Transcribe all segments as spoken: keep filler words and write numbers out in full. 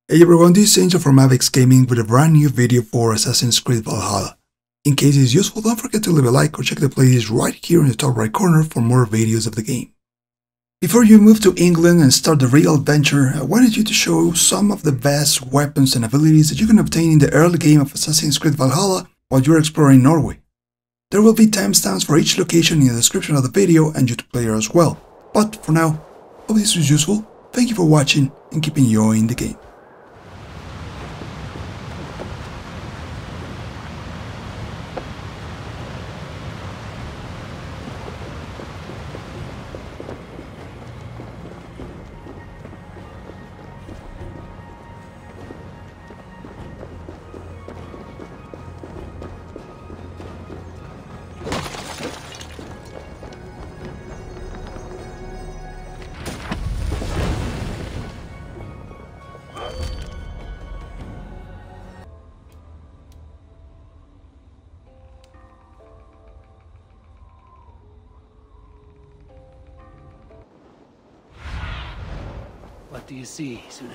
Hey everyone, this is Angel from Avix Gaming with a brand new video for Assassin's Creed Valhalla. In case it's useful, don't forget to leave a like or check the playlist right here in the top right corner for more videos of the game. Before you move to England and start the real adventure, I wanted you to show some of the best weapons and abilities that you can obtain in the early game of Assassin's Creed Valhalla while you're exploring Norway. There will be timestamps for each location in the description of the video and YouTube player as well. But for now, hope this was useful, thank you for watching and keep enjoying the game. What do you see, Sunan?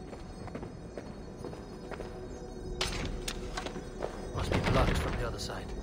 Must be blocked from the other side.